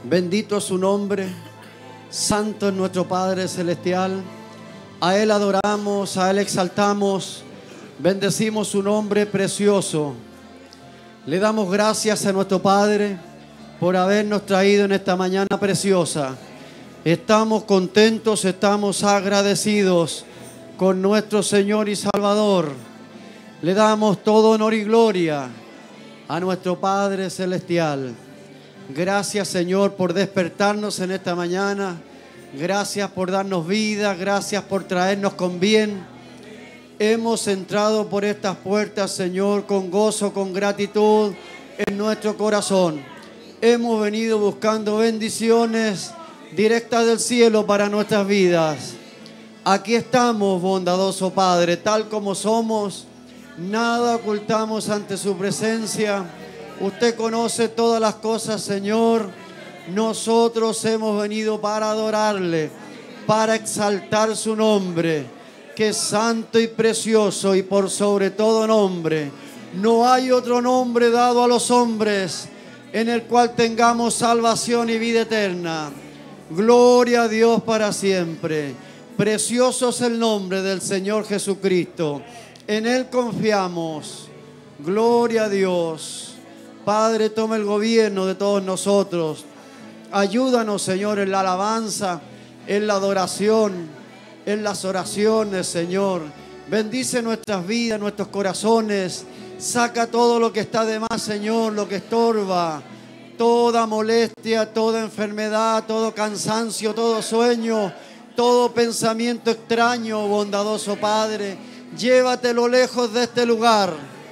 Bendito es su nombre, santo es nuestro Padre Celestial. A Él adoramos, a Él exaltamos, bendecimos su nombre precioso. Le damos gracias a nuestro Padre por habernos traído en esta mañana preciosa. Estamos contentos, estamos agradecidos con nuestro Señor y Salvador. Le damos todo honor y gloria a nuestro Padre Celestial. Gracias, Señor, por despertarnos en esta mañana. Gracias por darnos vida, gracias por traernos con bien. Hemos entrado por estas puertas, Señor, con gozo, con gratitud en nuestro corazón. Hemos venido buscando bendiciones directas del cielo para nuestras vidas. Aquí estamos, bondadoso Padre, tal como somos. Nada ocultamos ante su presencia. Usted conoce todas las cosas, Señor. Nosotros hemos venido para adorarle, para exaltar su nombre, que es santo y precioso, y por sobre todo nombre. No hay otro nombre dado a los hombres en el cual tengamos salvación y vida eterna. Gloria a Dios para siempre. Precioso es el nombre del Señor Jesucristo. En Él confiamos. Gloria a Dios. Padre, toma el gobierno de todos nosotros. Ayúdanos, Señor, en la alabanza, en la adoración, en las oraciones, Señor. Bendice nuestras vidas, nuestros corazones. Saca todo lo que está de más, Señor, lo que estorba. Toda molestia, toda enfermedad, todo cansancio, todo sueño, todo pensamiento extraño, bondadoso Padre. Llévatelo lejos de este lugar.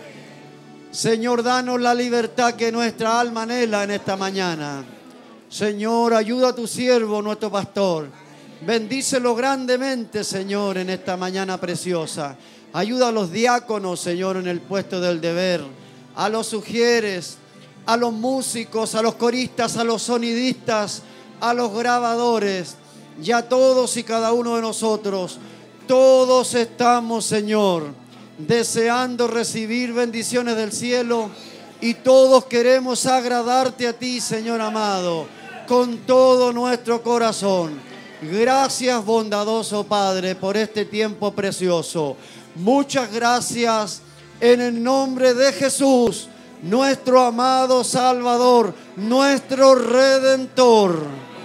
Señor, danos la libertad que nuestra alma anhela en esta mañana. Señor, ayuda a tu siervo, nuestro pastor. Bendícelo grandemente, Señor, en esta mañana preciosa. Ayuda a los diáconos, Señor, en el puesto del deber. A los sugieres, a los músicos, a los coristas, a los sonidistas, a los grabadores y a todos y cada uno de nosotros. Todos estamos, Señor, deseando recibir bendiciones del cielo, y todos queremos agradarte a ti, Señor amado, con todo nuestro corazón. Gracias, bondadoso Padre, por este tiempo precioso. Muchas gracias en el nombre de Jesús, nuestro amado Salvador, nuestro Redentor.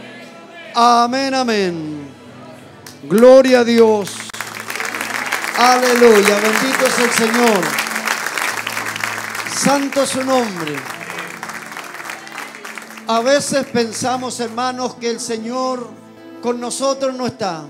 Amén, amén. Gloria a Dios. Aleluya, bendito es el Señor. Santo es su nombre. A veces pensamos, hermanos, que el Señor con nosotros no está.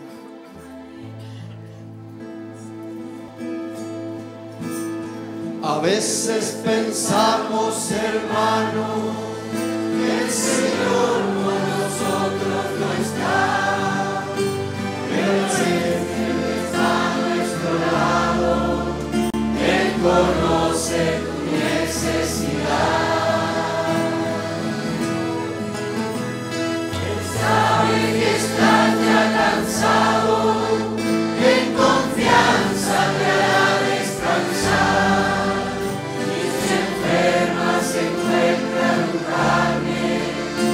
A veces pensamos, hermano, que el Señor con nosotros no está. Pero el Señor está a nuestro lado. Él conoce tu necesidad. Él sabe que estás ya cansado. En confianza te hará descansar. Se enferma, se encuentra tu carne,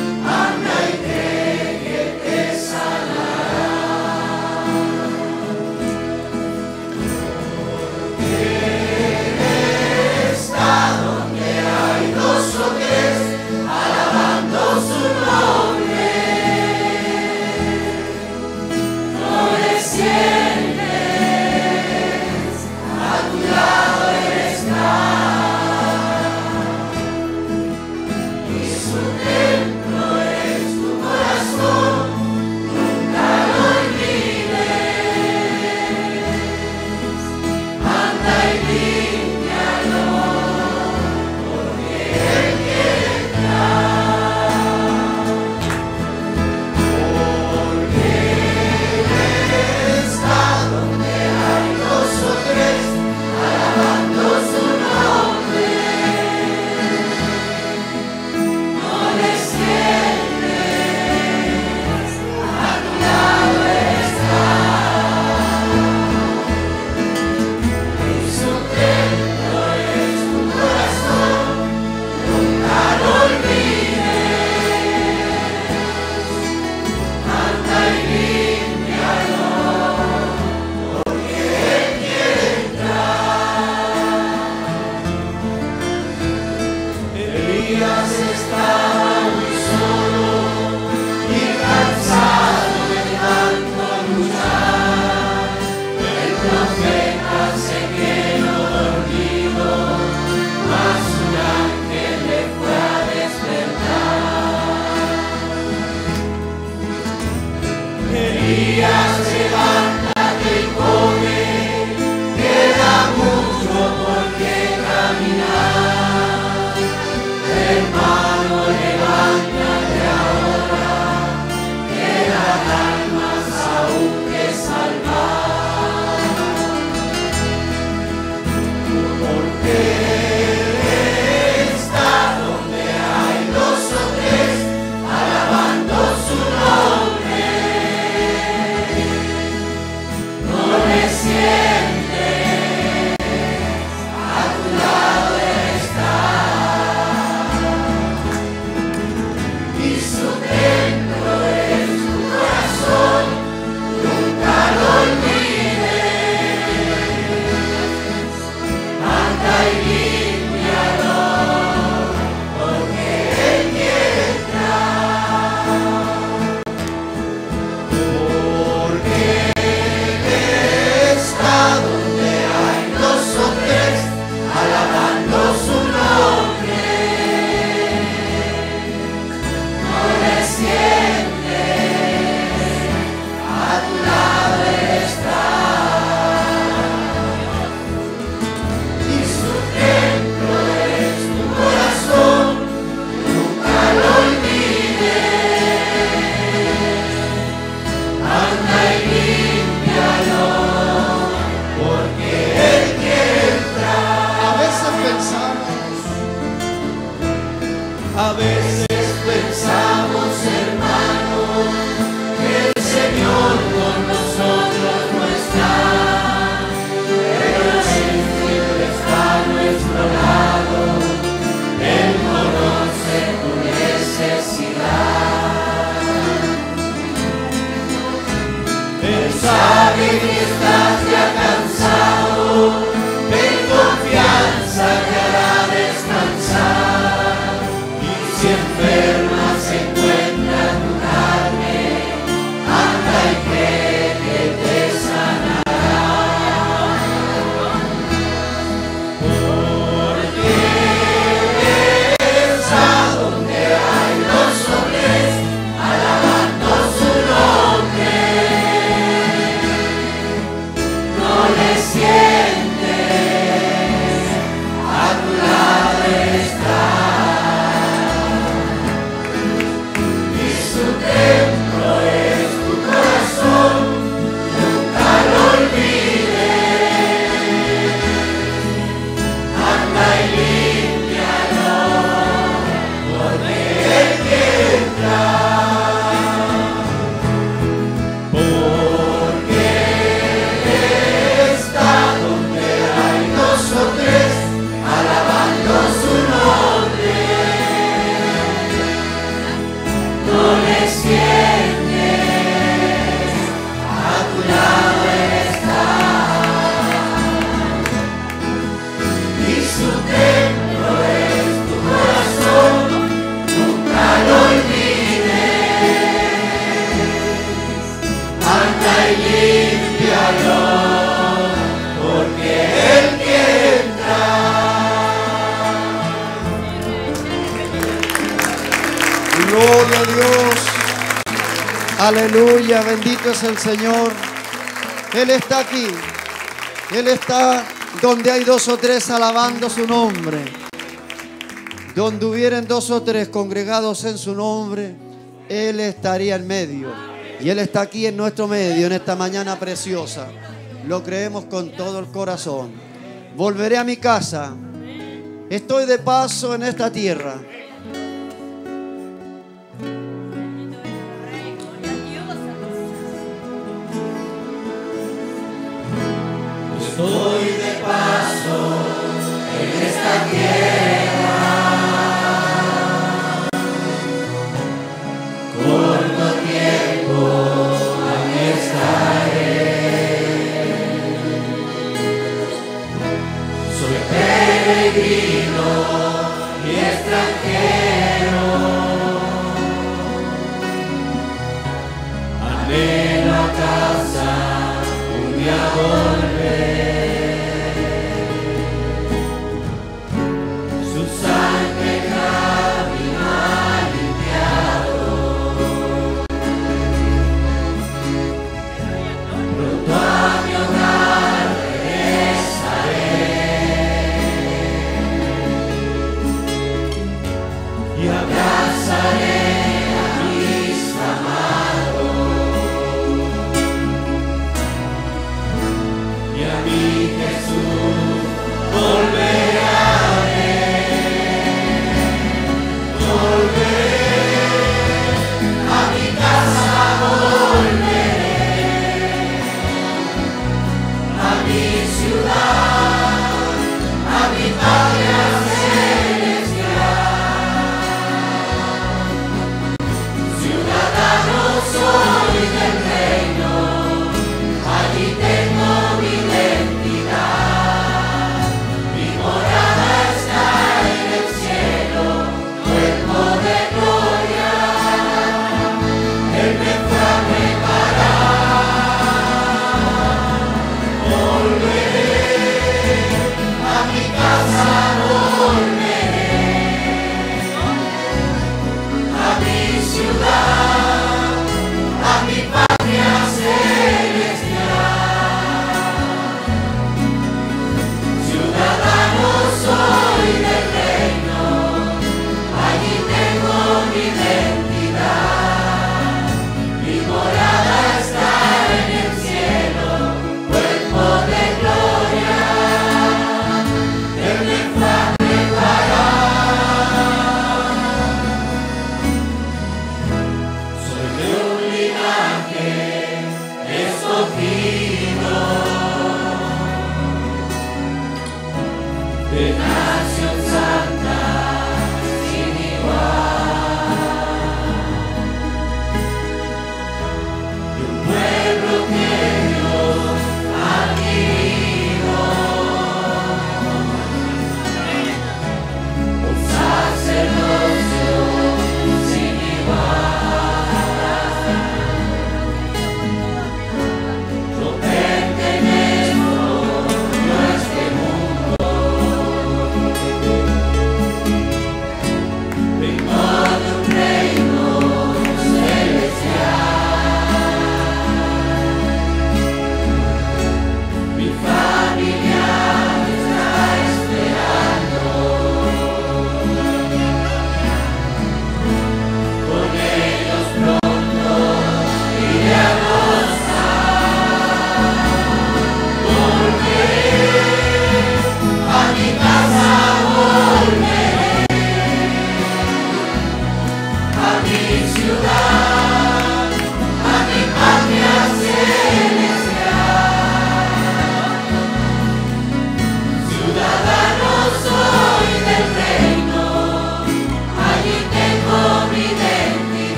Elías, levántate y come, queda mucho por qué caminar. Hermano, levántate ahora, quedan almas aún que salvar. Porque está donde hay dos o tres, alabando su nombre. No le sientes, a tu lado está, y su templo es tu corazón, nunca lo olvides. Anda y límpialo, porque Él quiere entrar. Porque está donde hay dos o tres, alabando su nombre. No le sientes, a tu lado está, y su templo es tu corazón, nunca lo olvides. Anda y límpialo, porque Él quiere entrar. A veces pensamos, hermano, que el Señor con nosotros no está, pero el Espíritu está a nuestro lado. Él conoce tu necesidad. Él sabe que estás ya cansado, en confianza te hará descansar. Y si enferma se encuentra tu carne, anda y cree que te sanará. Porque está donde hay dos o tres, alabando su nombre. No le sientes, a tu lado está, y su templo es tu corazón, nunca lo olvides. Anda y límpialo, porque Él quiere entrar. Porque está donde hay dos o tres, alabando su nombre. No le sientes, a tu lado Él está, y su templo es tu corazón, nunca lo olvides. Anda y límpialo, porque Él quiere entrar. Gloria a Dios. Aleluya, bendito es el Señor. Él está aquí. Él está donde hay dos o tres alabando su nombre. Donde hubieran dos o tres congregados en su nombre, Él estaría en medio. Y Él está aquí en nuestro medio en esta mañana preciosa. Lo creemos con todo el corazón. Volveré a mi casa. Estoy de paso en esta tierra. Estoy de paso en esta tierra. Corto tiempo aquí estaré. Soy peregrino y extranjero.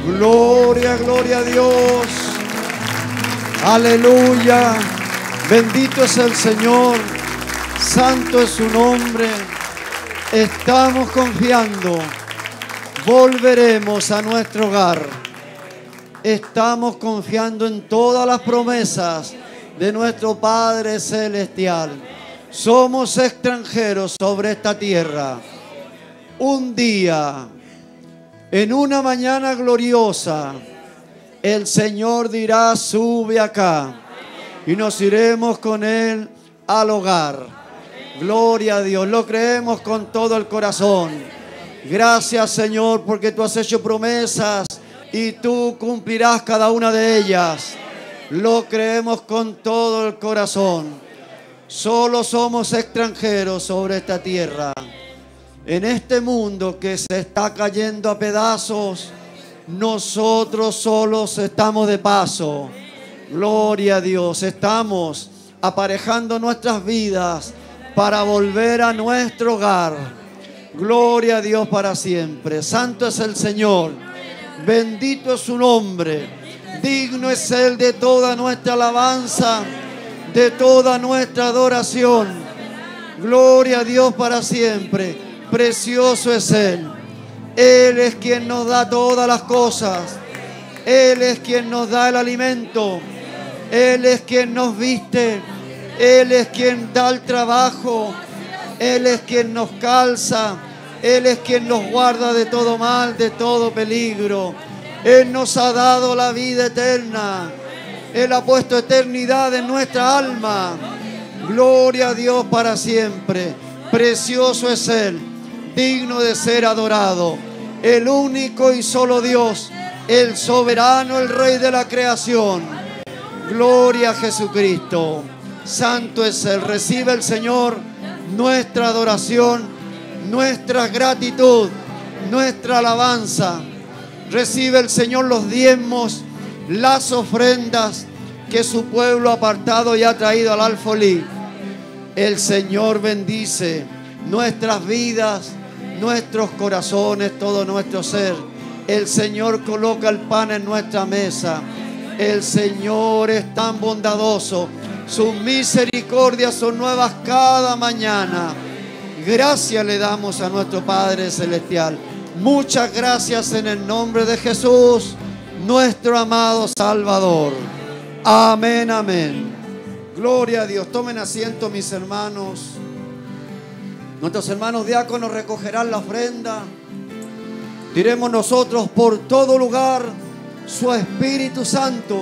Gloria, gloria a Dios. Aleluya. Bendito es el Señor. Santo es su nombre. Estamos confiando. Volveremos a nuestro hogar. Estamos confiando en todas las promesas de nuestro Padre Celestial. Somos extranjeros sobre esta tierra. Un día, en una mañana gloriosa, el Señor dirá: sube acá, y nos iremos con Él al hogar. Gloria a Dios, lo creemos con todo el corazón. Gracias, Señor, porque tú has hecho promesas y tú cumplirás cada una de ellas. Lo creemos con todo el corazón. Solo somos extranjeros sobre esta tierra. En este mundo que se está cayendo a pedazos, nosotros solos estamos de paso. Gloria a Dios. Estamos aparejando nuestras vidas para volver a nuestro hogar. Gloria a Dios para siempre. Santo es el Señor. Bendito es su nombre. Digno es Él de toda nuestra alabanza, de toda nuestra adoración. Gloria a Dios para siempre. Precioso es Él. Él es quien nos da todas las cosas. Él es quien nos da el alimento. Él es quien nos viste. Él es quien da el trabajo. Él es quien nos calza. Él es quien nos guarda de todo mal, de todo peligro. Él nos ha dado la vida eterna. Él ha puesto eternidad en nuestra alma. Gloria a Dios para siempre. Precioso es Él, digno de ser adorado. El único y solo Dios, el soberano, el Rey de la creación. Gloria a Jesucristo. Santo es Él. Recibe el Señor nuestra adoración, nuestra gratitud, nuestra alabanza. Recibe el Señor los diezmos, las ofrendas que su pueblo ha apartado y ha traído al alfolí. El Señor bendice nuestras vidas, nuestros corazones, todo nuestro ser. El Señor coloca el pan en nuestra mesa. El Señor es tan bondadoso. Sus misericordias son nuevas cada mañana. Gracias le damos a nuestro Padre Celestial. Muchas gracias en el nombre de Jesús, nuestro amado Salvador. Amén, amén. Gloria a Dios. Tomen asiento, mis hermanos. Nuestros hermanos diáconos recogerán la ofrenda. Diremos nosotros: por todo lugar, su Espíritu Santo.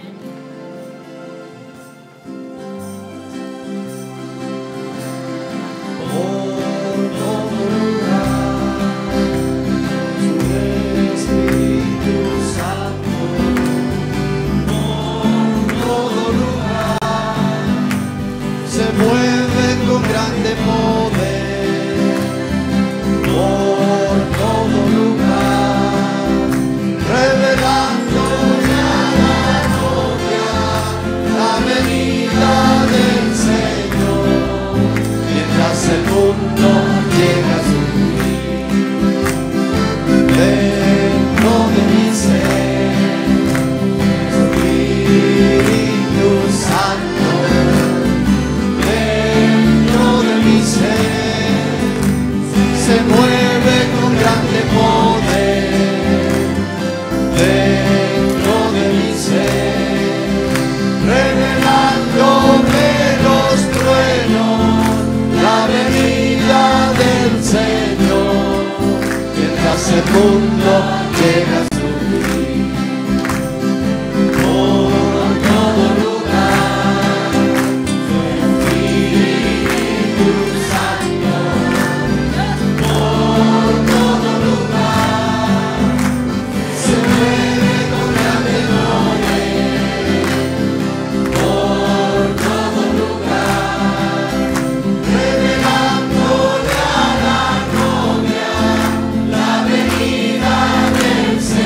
Mueve con grande poder por todo lugar, revelando a la novia la venida del Señor, mientras el mundo llega a su fin. Dentro de mi ser, Espíritu Santo. Se mueve con grande poder dentro de mi ser, revelándome los truenos, la venida del Señor, mientras el mundo llega a su fin. Por todo lugar, su Espíritu Santo. Revelándole a la novia la venida del Señor.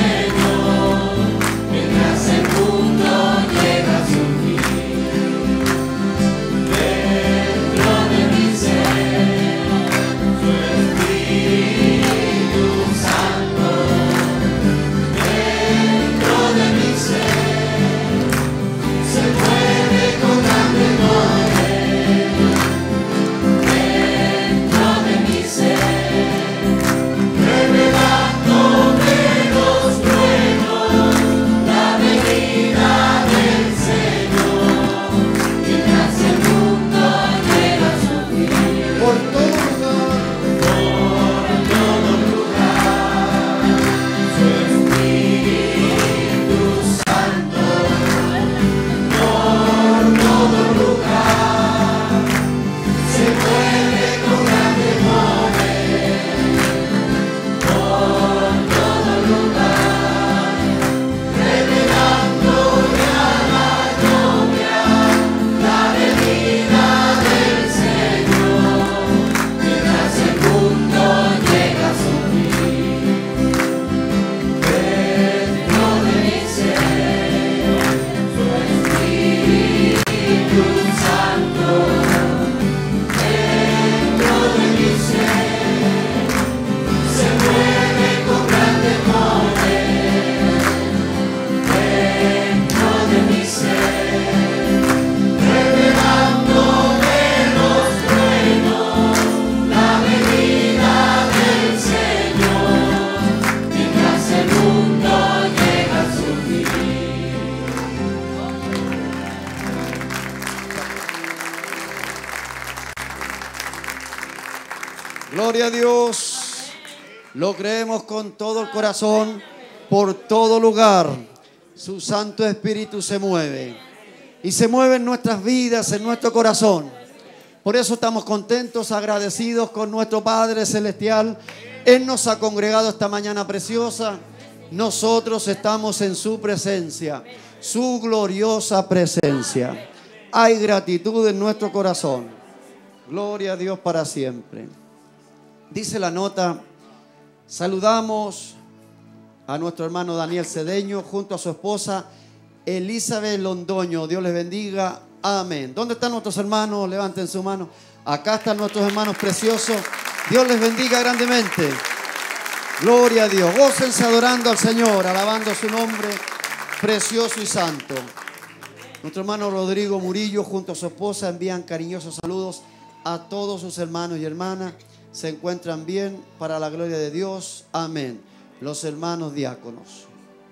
Gloria a Dios. Lo creemos con todo el corazón, por todo lugar. Su Santo Espíritu se mueve. Y se mueve en nuestras vidas, en nuestro corazón. Por eso estamos contentos, agradecidos con nuestro Padre Celestial. Él nos ha congregado esta mañana preciosa. Nosotros estamos en su presencia, su gloriosa presencia. Hay gratitud en nuestro corazón. Gloria a Dios para siempre. Dice la nota, saludamos a nuestro hermano Daniel Cedeño junto a su esposa Elizabeth Londoño. Dios les bendiga. Amén. ¿Dónde están nuestros hermanos? Levanten su mano. Acá están nuestros hermanos preciosos. Dios les bendiga grandemente. Gloria a Dios. Gócense adorando al Señor, alabando su nombre precioso y santo. Nuestro hermano Rodrigo Murillo junto a su esposa envían cariñosos saludos a todos sus hermanos y hermanas. Se encuentran bien para la gloria de Dios. Amén. Los hermanos diáconos.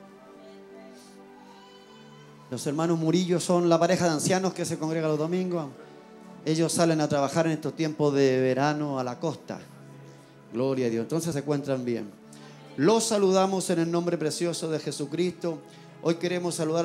Los hermanos Murillo son la pareja de ancianos que se congrega los domingos. Ellos salen a trabajar en estos tiempos de verano a la costa. Gloria a Dios. Entonces se encuentran bien. Los saludamos en el nombre precioso de Jesucristo. Hoy queremos saludar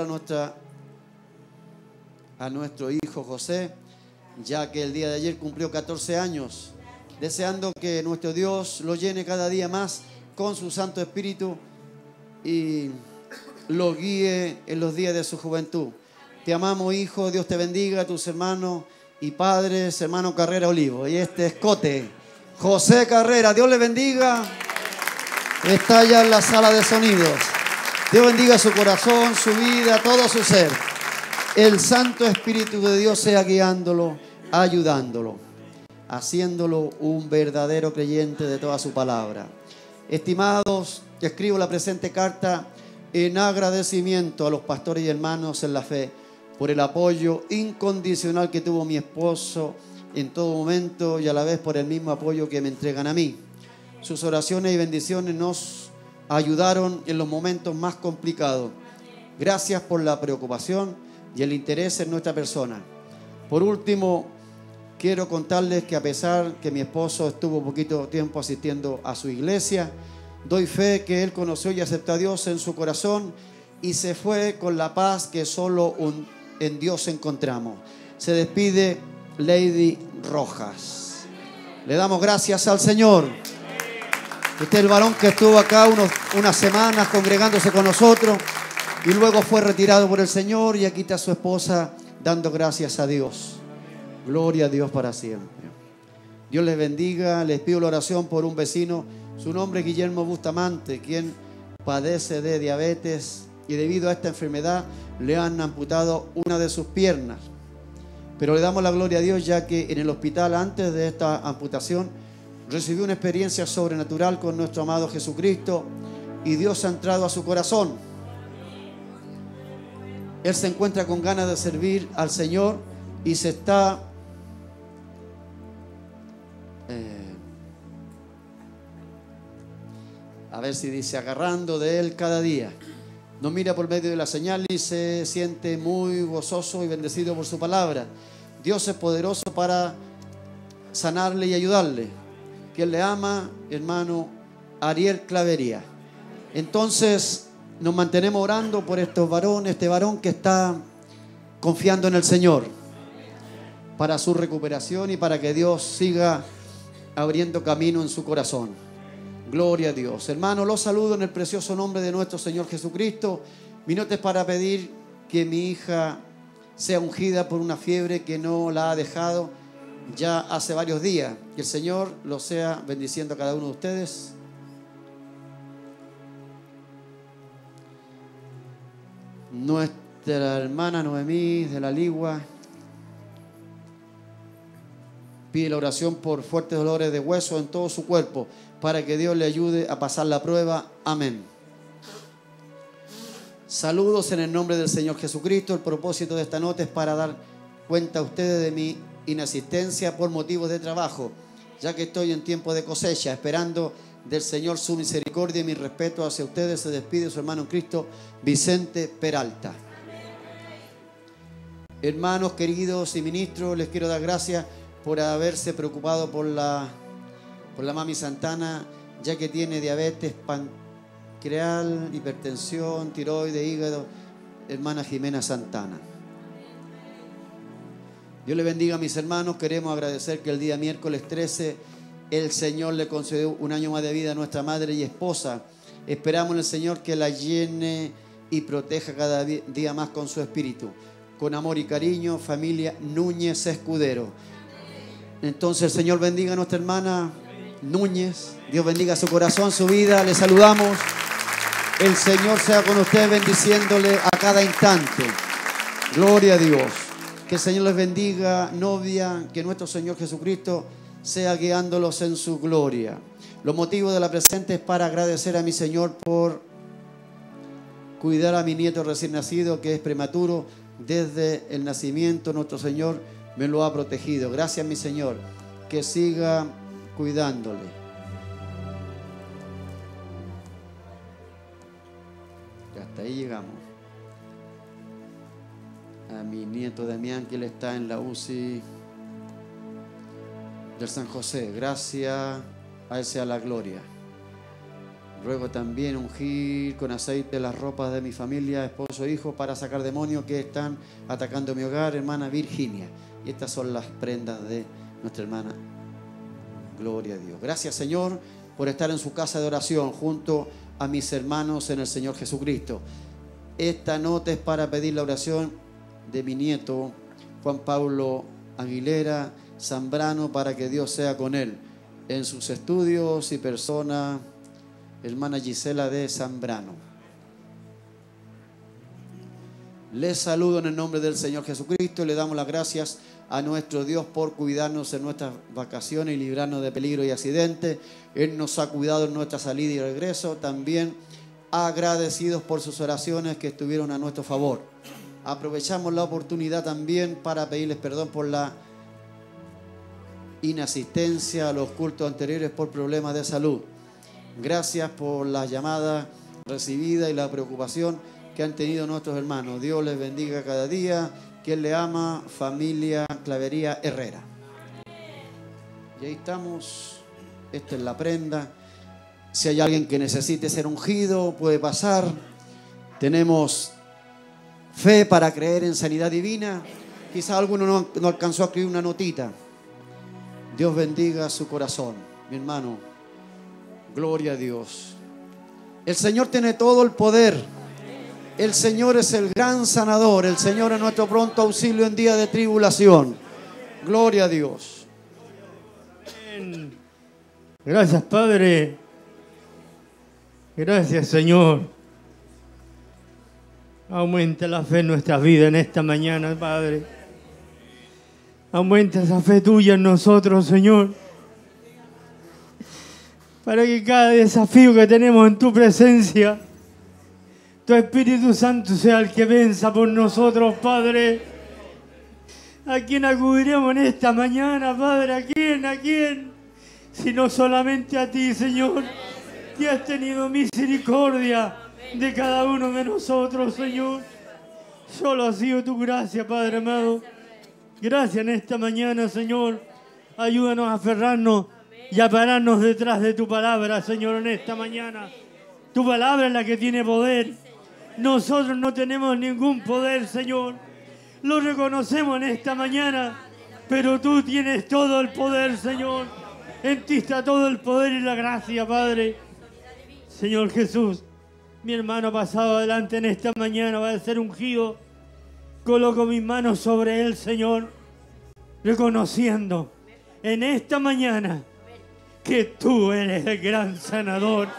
a nuestro hijo José, ya que el día de ayer cumplió 14 años. Deseando que nuestro Dios lo llene cada día más con su Santo Espíritu y lo guíe en los días de su juventud. Te amamos, hijo. Dios te bendiga, a tus hermanos y padres, hermano Carrera Olivo. Y este escote, José Carrera. Dios le bendiga. Está allá en la sala de sonidos. Dios bendiga su corazón, su vida, todo su ser. El Santo Espíritu de Dios sea guiándolo, ayudándolo, haciéndolo un verdadero creyente de toda su palabra. Estimados, escribo la presente carta en agradecimiento a los pastores y hermanos en la fe por el apoyo incondicional que tuvo mi esposo en todo momento y a la vez por el mismo apoyo que me entregan a mí. Sus oraciones y bendiciones nos ayudaron en los momentos más complicados. Gracias por la preocupación y el interés en nuestra persona. Por último, quiero contarles que a pesar que mi esposo estuvo poquito tiempo asistiendo a su iglesia, doy fe que él conoció y aceptó a Dios en su corazón y se fue con la paz que solo en Dios encontramos. Se despide Lady Rojas. Le damos gracias al Señor. Este es el varón que estuvo acá unas semanas congregándose con nosotros y luego fue retirado por el Señor y aquí está su esposa dando gracias a Dios. Gloria a Dios para siempre. Dios les bendiga. Les pido la oración por un vecino. Su nombre es Guillermo Bustamante, quien padece de diabetes y debido a esta enfermedad le han amputado una de sus piernas. Pero le damos la gloria a Dios ya que en el hospital antes de esta amputación recibió una experiencia sobrenatural con nuestro amado Jesucristo y Dios ha entrado a su corazón. Él se encuentra con ganas de servir al Señor y se está a ver si dice agarrando de Él cada día. Nos mira por medio de la señal y se siente muy gozoso y bendecido por su palabra. Dios es poderoso para sanarle y ayudarle. Quien le ama, hermano Ariel Clavería. Entonces nos mantenemos orando por este varón que está confiando en el Señor para su recuperación y para que Dios siga abriendo camino en su corazón. Gloria a Dios. Hermano, los saludo en el precioso nombre de nuestro Señor Jesucristo. Mi nota es para pedir que mi hija sea ungida por una fiebre que no la ha dejado ya hace varios días. Que el Señor lo sea bendiciendo a cada uno de ustedes. Nuestra hermana Noemí de la Ligua pide la oración por fuertes dolores de hueso en todo su cuerpo para que Dios le ayude a pasar la prueba. Amén. Saludos en el nombre del Señor Jesucristo. El propósito de esta nota es para dar cuenta a ustedes de mi inasistencia por motivos de trabajo, ya que estoy en tiempo de cosecha, esperando del Señor su misericordia y mi respeto hacia ustedes. Se despide su hermano en Cristo, Vicente Peralta. Hermanos queridos y ministros, les quiero dar gracias por haberse preocupado por Por la mami Santana, ya que tiene diabetes pancreal, hipertensión, tiroides, hígado. Hermana Jimena Santana. Dios le bendiga a mis hermanos. Queremos agradecer que el día miércoles 13 el Señor le concedió un año más de vida a nuestra madre y esposa. Esperamos en el Señor que la llene y proteja cada día más con su espíritu. Con amor y cariño, familia Núñez Escudero. Entonces el Señor bendiga a nuestra hermana Núñez. Dios bendiga su corazón, su vida. Le saludamos. El Señor sea con usted, bendiciéndole a cada instante. Gloria a Dios. Que el Señor les bendiga, novia. Que nuestro Señor Jesucristo sea guiándolos en su gloria. Los motivos de la presente es para agradecer a mi Señor por cuidar a mi nieto recién nacido, que es prematuro. Desde el nacimiento nuestro Señor me lo ha protegido. Gracias, mi Señor. Que siga cuidándole. Y hasta ahí llegamos. A mi nieto Damián, que él está en la UCI del San José. Gracias, a él sea la gloria. Ruego también ungir con aceite las ropas de mi familia, esposo e hijo, para sacar demonios que están atacando mi hogar, hermana Virginia. Y estas son las prendas de nuestra hermana. Gloria a Dios. Gracias, Señor, por estar en su casa de oración junto a mis hermanos en el Señor Jesucristo. Esta nota es para pedir la oración de mi nieto Juan Pablo Aguilera Zambrano, para que Dios sea con él en sus estudios y persona. Hermana Gisela de Zambrano. Les saludo en el nombre del Señor Jesucristo y le damos las gracias a nuestro Dios por cuidarnos en nuestras vacaciones y librarnos de peligro y accidentes. Él nos ha cuidado en nuestra salida y regreso. También agradecidos por sus oraciones que estuvieron a nuestro favor. Aprovechamos la oportunidad también para pedirles perdón por la inasistencia a los cultos anteriores por problemas de salud. Gracias por la llamada recibida y la preocupación que han tenido nuestros hermanos. Dios les bendiga cada día. Quien le ama, familia Clavería Herrera. Y ahí estamos. Esta es la prenda. Si hay alguien que necesite ser ungido, puede pasar. Tenemos fe para creer en sanidad divina. Quizá alguno no alcanzó a escribir una notita. Dios bendiga su corazón, mi hermano. Gloria a Dios. El Señor tiene todo el poder. El Señor es el gran sanador. El Señor es nuestro pronto auxilio en día de tribulación. Gloria a Dios. Gracias, Padre. Gracias, Señor. Aumenta la fe en nuestras vidas en esta mañana, Padre. Aumenta esa fe tuya en nosotros, Señor. Para que cada desafío que tenemos en tu presencia, tu Espíritu Santo sea el que venza por nosotros, Padre. ¿A quién acudiremos en esta mañana, Padre? ¿A quién? ¿A quién? Sino solamente a ti, Señor, que has tenido misericordia de cada uno de nosotros, Señor. Solo ha sido tu gracia, Padre amado. Gracias en esta mañana, Señor. Ayúdanos a aferrarnos y a pararnos detrás de tu palabra, Señor, en esta mañana. Tu palabra es la que tiene poder. Nosotros no tenemos ningún poder, Señor. Lo reconocemos en esta mañana, pero tú tienes todo el poder, Señor. En ti está todo el poder y la gracia, Padre. Señor Jesús, mi hermano pasado adelante en esta mañana va a ser ungido. Coloco mis manos sobre él, Señor, reconociendo en esta mañana que tú eres el gran sanador.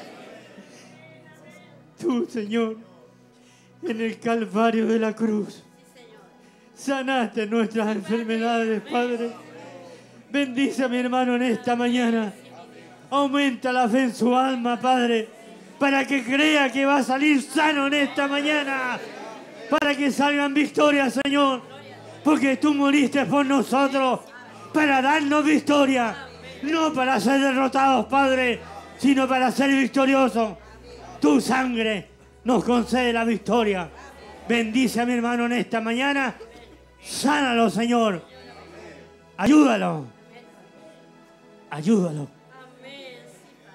Tú, Señor, en el Calvario de la cruz, sanaste nuestras enfermedades, Padre. Bendice a mi hermano en esta mañana. Aumenta la fe en su alma, Padre, para que crea que va a salir sano en esta mañana. Para que salgan victorias, Señor. Porque tú moriste por nosotros para darnos victoria. No para ser derrotados, Padre, sino para ser victoriosos. Tu sangre nos concede la victoria. Bendice a mi hermano en esta mañana. Sánalo, Señor. Ayúdalo. Ayúdalo.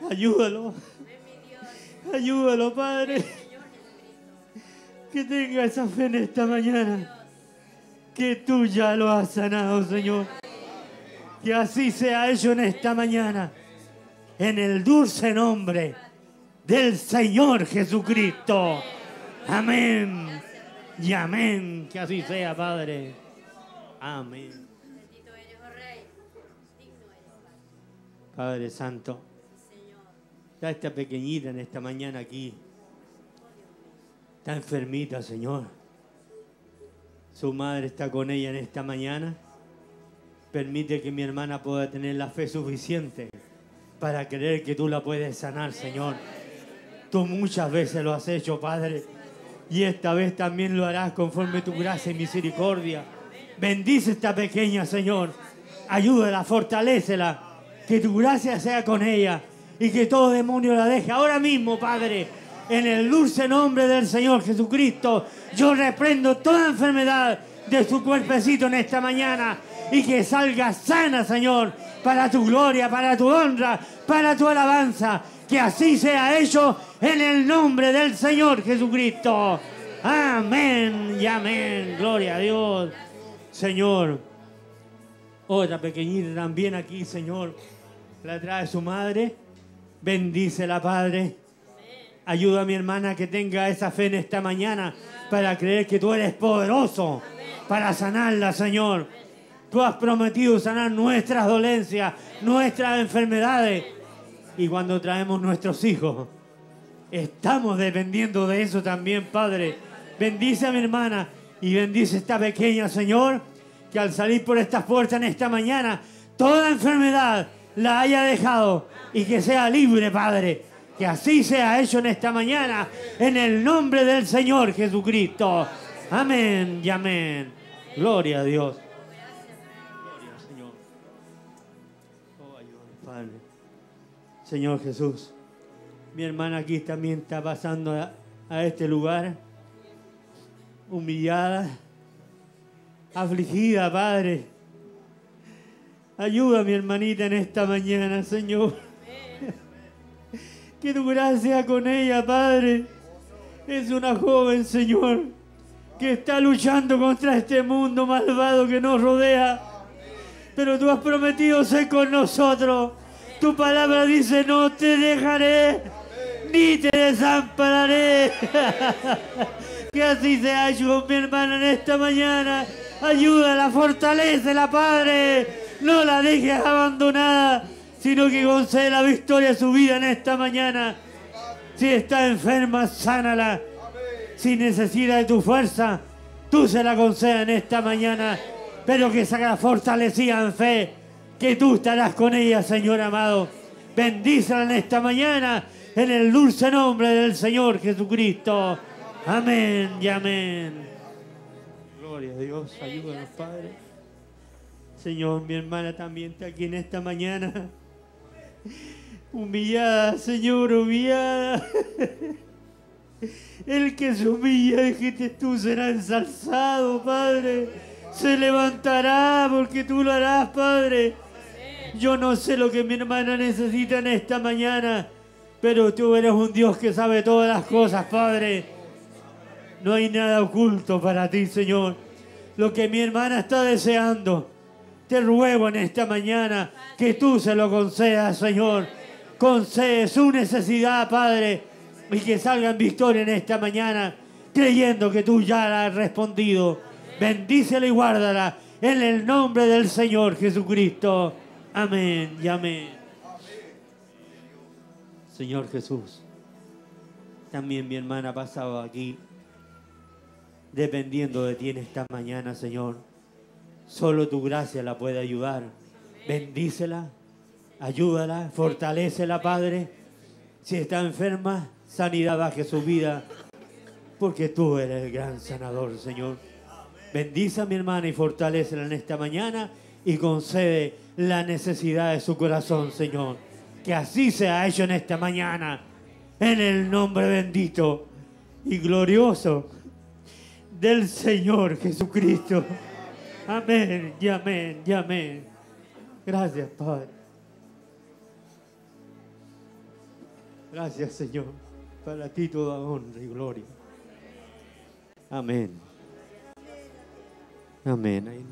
Ayúdalo. Ayúdalo, Padre. Que tenga esa fe en esta mañana. Que tú ya lo has sanado, Señor. Que así sea hecho en esta mañana. En el dulce nombre del Señor Jesucristo. Amén. Y amén. Que así sea, Padre. Amén. Padre Santo, está esta pequeñita en esta mañana aquí. Está enfermita, Señor. Su madre está con ella en esta mañana. Permite que mi hermana pueda tener la fe suficiente para creer que tú la puedes sanar, Señor. Tú muchas veces lo has hecho, Padre. Y esta vez también lo harás conforme tu gracia y misericordia. Bendice esta pequeña, Señor. Ayúdala, fortalécela. Que tu gracia sea con ella y que todo demonio la deje. Ahora mismo, Padre, en el dulce nombre del Señor Jesucristo, yo reprendo toda enfermedad de su cuerpecito en esta mañana y que salga sana, Señor, para tu gloria, para tu honra, para tu alabanza. Que así sea hecho en el nombre del Señor Jesucristo. Amén y amén. Gloria a Dios. Señor, otra pequeñita también aquí, Señor. La trae su madre. Bendícela, Padre. Ayuda a mi hermana que tenga esa fe en esta mañana para creer que tú eres poderoso para sanarla, Señor. Tú has prometido sanar nuestras dolencias, nuestras enfermedades. Y cuando traemos nuestros hijos, estamos dependiendo de eso también, Padre. Bendice a mi hermana y bendice a esta pequeña, Señor, que al salir por estas puertas en esta mañana, toda enfermedad la haya dejado y que sea libre, Padre. Que así sea hecho en esta mañana, en el nombre del Señor Jesucristo. Amén y amén. Gloria a Dios. Gloria al Señor. Oh, ayúdame, Padre. Señor Jesús, mi hermana aquí también está pasando a este lugar, humillada, afligida, Padre. Ayuda a mi hermanita en esta mañana, Señor. Que tu gracia con ella, Padre. Es una joven, Señor, que está luchando contra este mundo malvado que nos rodea. Pero tú has prometido ser con nosotros. Tu palabra dice, no te dejaré, ni te desampararé. Que así sea hecho con mi hermana en esta mañana. Ayúdala, fortalécela, Padre. No la dejes abandonada, sino que concede la victoria a su vida en esta mañana. Si está enferma, sánala. Si necesita de tu fuerza, tú se la concedas en esta mañana. Pero que sea fortalecida en fe, que tú estarás con ella, Señor amado. Bendícela en esta mañana, en el dulce nombre del Señor Jesucristo. Amén y amén. Gloria a Dios, ayúdanos, Padre. Señor, mi hermana también está aquí en esta mañana. Humillada, Señor, humillada. El que se humilla, dijiste tú, será ensalzado, Padre. Se levantará porque tú lo harás, Padre. Yo no sé lo que mi hermana necesita en esta mañana, pero tú eres un Dios que sabe todas las cosas, Padre. No hay nada oculto para ti, Señor. Lo que mi hermana está deseando, te ruego en esta mañana que tú se lo concedas, Señor. Concede su necesidad, Padre, y que salga en victoria en esta mañana, creyendo que tú ya la has respondido. Bendícela y guárdala en el nombre del Señor Jesucristo. Amén y amén. Señor Jesús, también mi hermana ha pasado aquí, dependiendo de ti en esta mañana, Señor. Solo tu gracia la puede ayudar. Bendícela, ayúdala, fortalécela, Padre. Si está enferma, sanidad baje su vida, porque tú eres el gran sanador, Señor. Bendice a mi hermana y fortalécela en esta mañana y concede la necesidad de su corazón, Señor. Que así sea hecho en esta mañana, en el nombre bendito y glorioso del Señor Jesucristo. Amén y amén y amén. Gracias, Padre. Gracias, Señor. Para ti toda honra y gloria. Amén. Amén.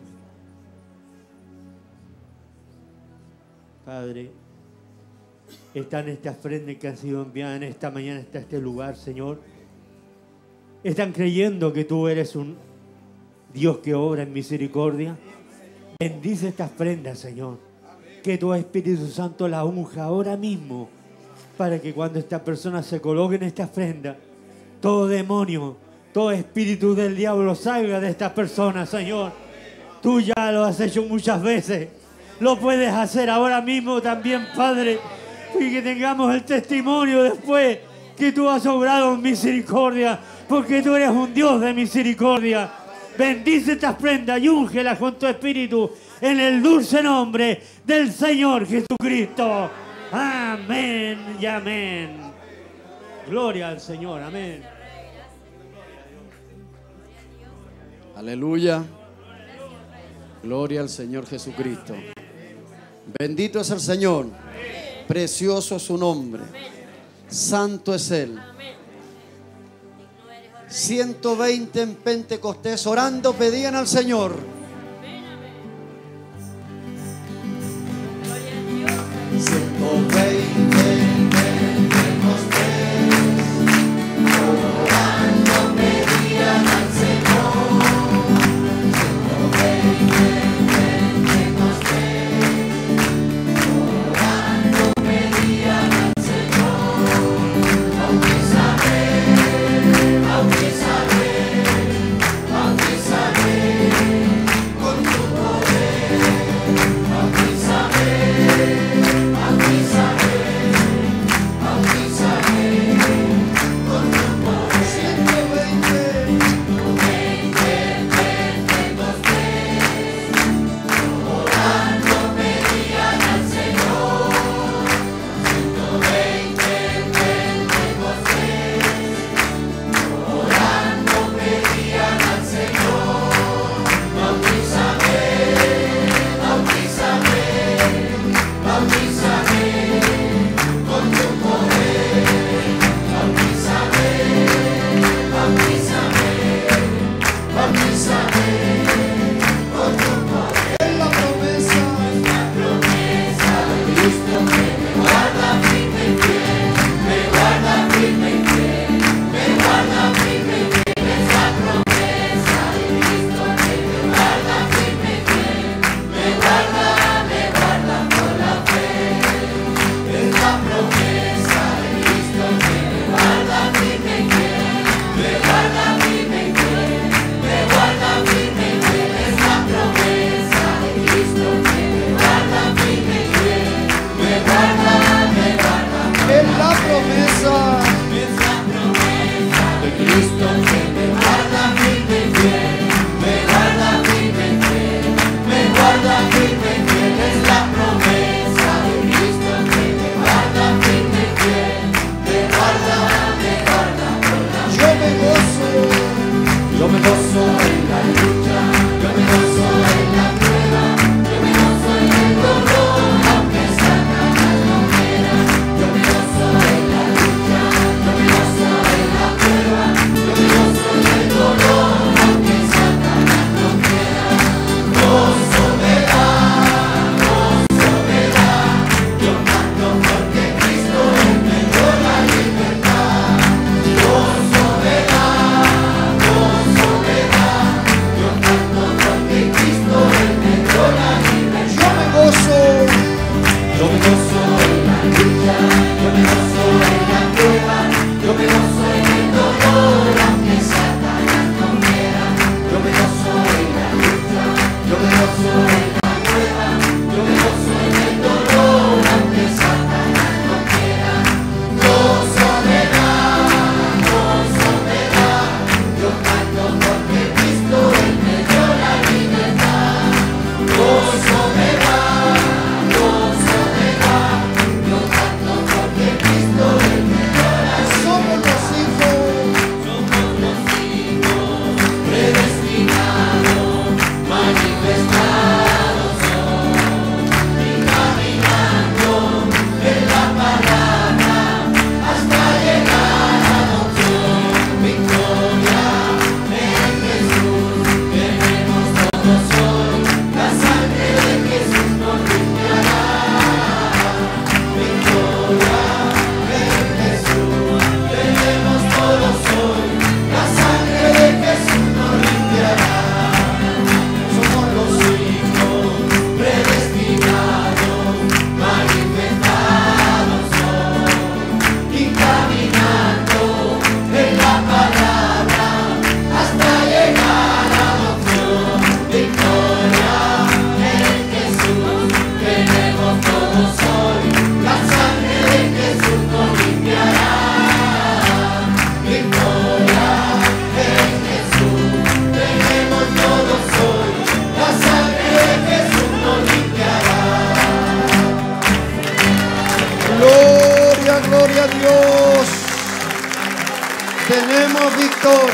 Padre, están estas ofrendas que han sido enviadas en esta mañana hasta este lugar, Señor. Están creyendo que tú eres un Dios que obra en misericordia. Bendice estas prendas, Señor. Que tu Espíritu Santo la unja ahora mismo, para que cuando esta persona se coloque en esta ofrenda, todo demonio, todo espíritu del diablo salga de estas personas, Señor. Tú ya lo has hecho muchas veces. Lo puedes hacer ahora mismo también, Padre. Y que tengamos el testimonio después que tú has obrado en misericordia, porque tú eres un Dios de misericordia. Bendice estas prendas y úngelas con tu Espíritu en el dulce nombre del Señor Jesucristo. Amén y amén. Gloria al Señor, amén. Aleluya. Gloria al Señor Jesucristo. Bendito es el Señor. Precioso es su nombre. Santo es Él. 120 en Pentecostés orando pedían al Señor. 120 en Pentecostés orando pedían al Señor. 120 en Pentecostés orando pedían al Señor. Bautízame, bautízame, bautízame con tu poder. Bautízame, bautízame, bautízame con tu poder. 120, 120 Pentecostés orando pedían al Señor. 120 Pentecostés orando pedían al Señor. Bautízame, bautízame, bautízame con tu poder. Bautízame, bautízame, bautízame con tu poder. Es la promesa de Cristo que me guarda firme y fiel, me guarda firme y fiel, me guarda firme y fiel. Es la promesa de Cristo que me guarda firme y fiel, me guarda por la fe. Es la promesa de Cristo que me guarda firme y fiel, me guarda firme y fiel, me guarda firme y fiel. Es la promesa de Cristo que me guarda firme y fiel, me guarda. Es la promesa de Cristo que me guarda firme y fiel, me guarda firme y fiel, me guarda firme y fiel. Es la promesa de Cristo que me guarda firme y fiel, me guarda por la fe. Yo me gozo en la lucha, yo me gozo en la prueba, yo me gozo en el dolor, aunque Satanás no quiera. Yo me gozo en la lucha, yo me gozo en la prueba, yo me gozo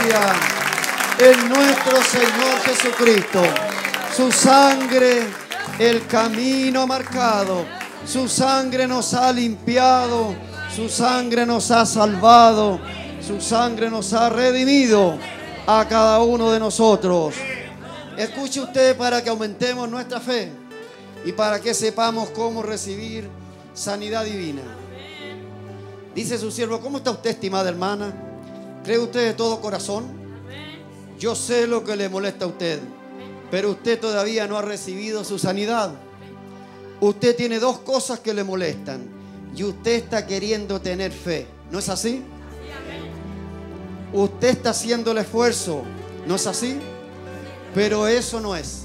gloria en nuestro Señor Jesucristo. Su sangre, el camino marcado. Su sangre nos ha limpiado. Su sangre nos ha salvado. Su sangre nos ha redimido a cada uno de nosotros. Escuche usted para que aumentemos nuestra fe y para que sepamos cómo recibir sanidad divina. Dice su siervo: ¿cómo está usted, estimada hermana? ¿Cree usted de todo corazón? Yo sé lo que le molesta a usted, pero usted todavía no ha recibido su sanidad. Usted tiene dos cosas que le molestan y usted está queriendo tener fe. ¿No es así? Usted está haciendo el esfuerzo. ¿No es así? Pero eso no es.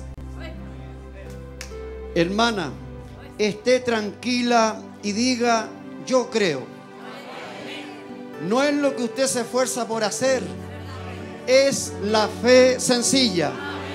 Hermana, esté tranquila y diga: yo creo. No es lo que usted se esfuerza por hacer, es la fe sencilla.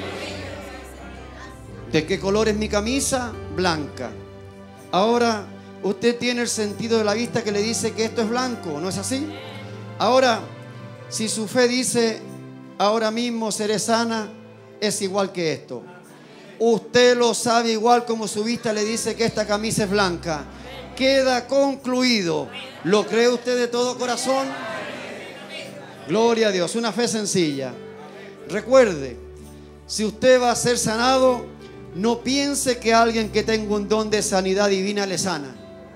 ¿De qué color es mi camisa? Blanca. Ahora usted tiene el sentido de la vista que le dice que esto es blanco, ¿no es así? Ahora, si su fe dice: ahora mismo seré sana, es igual que esto. Usted lo sabe igual como su vista le dice que esta camisa es blanca. Queda concluido. ¿Lo cree usted de todo corazón? Gloria a Dios, una fe sencilla. Recuerde, si usted va a ser sanado, no piense que alguien que tenga un don de sanidad divina le sana.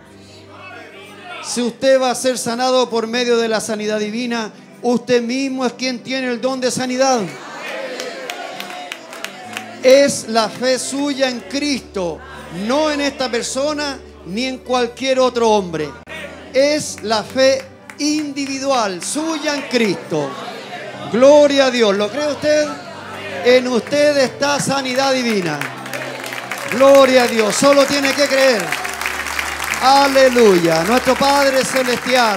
Si usted va a ser sanado por medio de la sanidad divina, usted mismo es quien tiene el don de sanidad. Es la fe suya en Cristo, no en esta persona ni en cualquier otro hombre. Es la fe individual suya en Cristo. Gloria a Dios. ¿Lo cree usted? En usted está sanidad divina. Gloria a Dios. Solo tiene que creer. Aleluya. Nuestro Padre Celestial,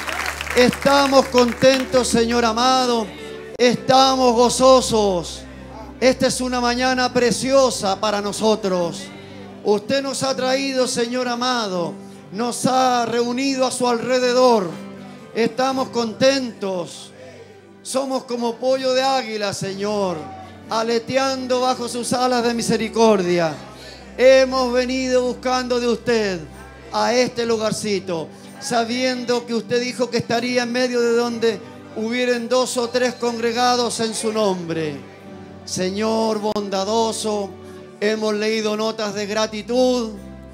estamos contentos, Señor amado. Estamos gozosos. Esta es una mañana preciosa para nosotros. Usted nos ha traído, Señor amado. Nos ha reunido a su alrededor. Estamos contentos. Somos como pollo de águila, Señor, aleteando bajo sus alas de misericordia. Hemos venido buscando de usted a este lugarcito, sabiendo que usted dijo que estaría en medio de donde hubieran 2 o 3 congregados en su nombre. Señor bondadoso, hemos leído notas de gratitud.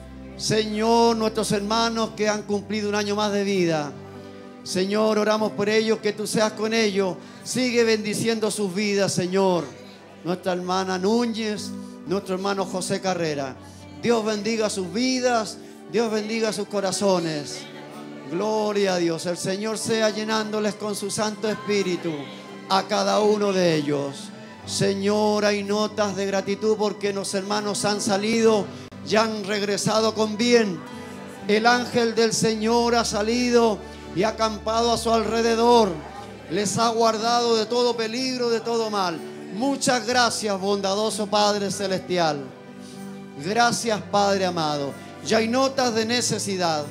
Señor, nuestros hermanos que han cumplido un año más de vida. Señor, oramos por ellos, que tú seas con ellos. Sigue bendiciendo sus vidas, Señor. Nuestra hermana Núñez, nuestro hermano José Carrera. Dios bendiga sus vidas, Dios bendiga sus corazones. Gloria a Dios. El Señor sea llenándoles con su Santo Espíritu a cada uno de ellos. Señor, hay notas de gratitud porque los hermanos han salido y han regresado con bien. El ángel del Señor ha salido y ha acampado a su alrededor. Les ha guardado de todo peligro, de todo mal. Muchas gracias, bondadoso Padre Celestial. Gracias, Padre amado. Ya hay notas de necesidad.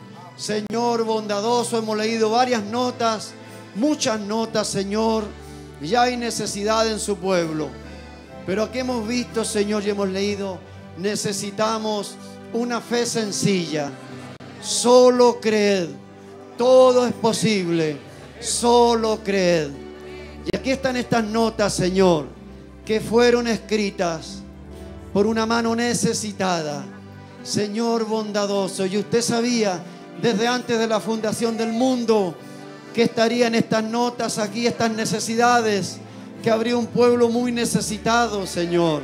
Señor bondadoso, hemos leído varias notas, muchas notas, Señor. Ya hay necesidad en su pueblo. Pero aquí hemos visto, Señor, y hemos leído, necesitamos una fe sencilla. Solo creed. Todo es posible. Solo creed. Y aquí están estas notas, Señor, que fueron escritas por una mano necesitada. Señor bondadoso, y usted sabía desde antes de la fundación del mundo que estarían estas notas aquí, estas necesidades, que habría un pueblo muy necesitado, Señor.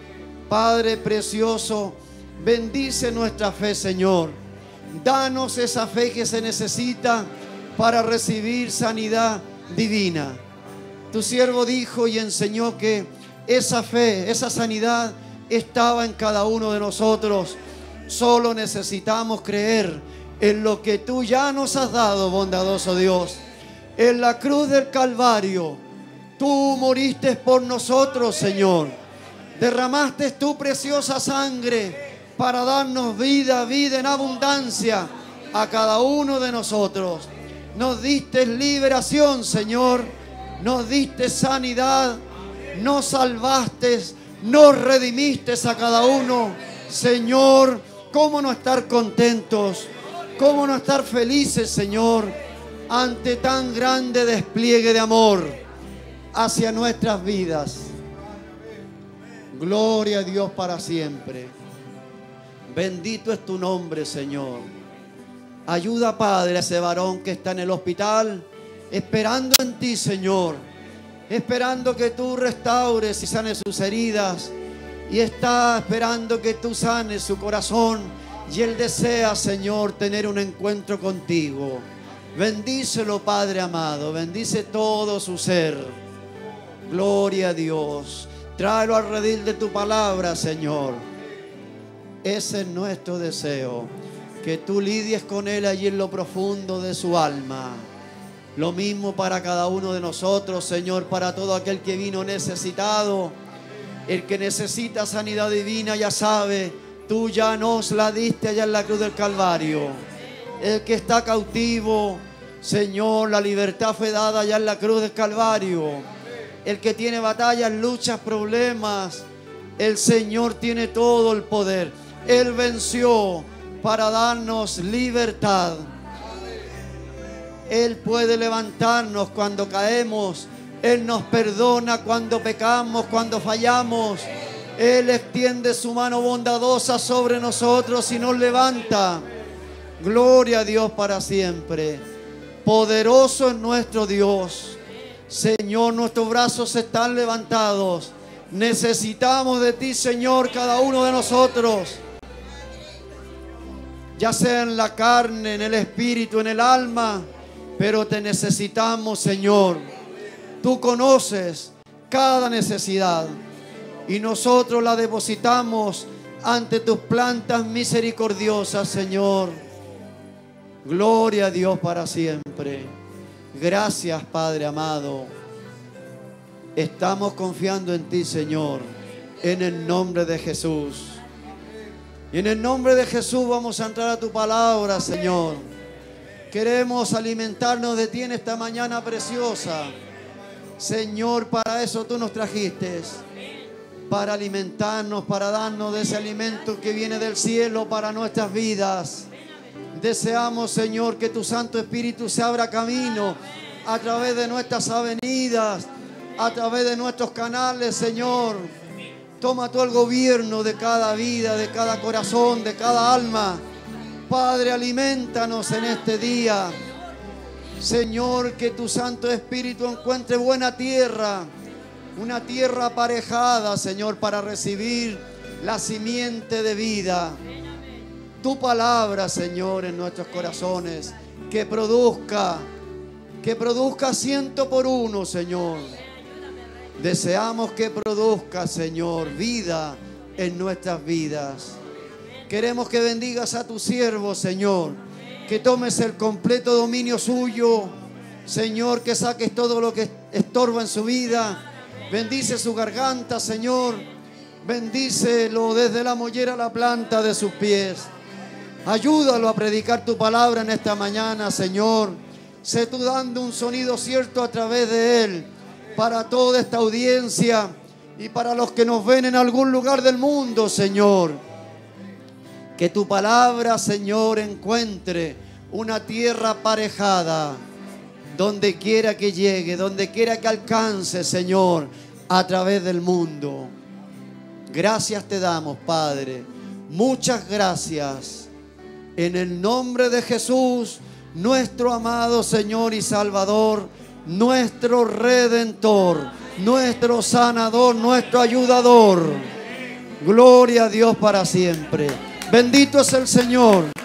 Padre precioso, bendice nuestra fe, Señor. Danos esa fe que se necesita para recibir sanidad divina. Tu siervo dijo y enseñó que esa fe, esa sanidad estaba en cada uno de nosotros. Solo necesitamos creer en lo que tú ya nos has dado, bondadoso Dios. En la cruz del Calvario, tú moriste por nosotros, Señor. Derramaste tu preciosa sangre para darnos vida, vida en abundancia a cada uno de nosotros. Nos diste liberación, Señor, nos diste sanidad, nos salvaste, nos redimiste a cada uno. Señor, ¿cómo no estar contentos? ¿Cómo no estar felices, Señor, ante tan grande despliegue de amor hacia nuestras vidas? Gloria a Dios para siempre. Bendito es tu nombre, Señor. Ayuda, Padre, a ese varón que está en el hospital, esperando en ti, Señor. Esperando que tú restaures y sanes sus heridas. Y está esperando que tú sanes su corazón. Y él desea, Señor, tener un encuentro contigo. Bendícelo, Padre amado. Bendice todo su ser. Gloria a Dios. Tráelo al redil de tu palabra, Señor. Ese es nuestro deseo. Que tú lidies con él allí en lo profundo de su alma. Lo mismo para cada uno de nosotros, Señor, para todo aquel que vino necesitado. El que necesita sanidad divina, ya sabe, tú ya nos la diste allá en la cruz del Calvario. El que está cautivo, Señor, la libertad fue dada allá en la cruz del Calvario. El que tiene batallas, luchas, problemas, el Señor tiene todo el poder. Él venció para darnos libertad. Él puede levantarnos cuando caemos. Él nos perdona cuando pecamos, cuando fallamos. Él extiende su mano bondadosa sobre nosotros y nos levanta. Gloria a Dios para siempre. Poderoso es nuestro Dios. Señor, nuestros brazos están levantados. Necesitamos de ti, Señor, cada uno de nosotros. Ya sea en la carne, en el espíritu, en el alma. Pero te necesitamos, Señor. Tú conoces cada necesidad. Y nosotros la depositamos ante tus plantas misericordiosas, Señor. Gloria a Dios para siempre. Gracias, Padre amado. Estamos confiando en ti, Señor, en el nombre de Jesús. Y en el nombre de Jesús vamos a entrar a tu palabra, Señor. Queremos alimentarnos de ti en esta mañana preciosa. Señor, para eso tú nos trajiste. Para alimentarnos, para darnos de ese alimento que viene del cielo para nuestras vidas. Deseamos, Señor, que tu Santo Espíritu se abra camino a través de nuestras avenidas, a través de nuestros canales, Señor. Toma tú el gobierno de cada vida, de cada corazón, de cada alma. Padre, alimentanos en este día. Señor, que tu Santo Espíritu encuentre buena tierra, una tierra aparejada, Señor, para recibir la simiente de vida. Tu palabra, Señor, en nuestros corazones, que produzca 100 por 1, Señor. Deseamos que produzca, Señor, vida en nuestras vidas. Queremos que bendigas a tu siervo, Señor, que tomes el completo dominio suyo, Señor, que saques todo lo que estorba en su vida. Bendice su garganta, Señor. Bendícelo desde la mollera a la planta de sus pies. Ayúdalo a predicar tu palabra en esta mañana, Señor. Sé tú dando un sonido cierto a través de él para toda esta audiencia y para los que nos ven en algún lugar del mundo, Señor. Que tu palabra, Señor, encuentre una tierra aparejada donde quiera que llegue, donde quiera que alcance, Señor, a través del mundo. Gracias te damos, Padre. Muchas gracias. En el nombre de Jesús, nuestro amado Señor y Salvador, nuestro Redentor, nuestro sanador, nuestro ayudador. Gloria a Dios para siempre. Bendito es el Señor.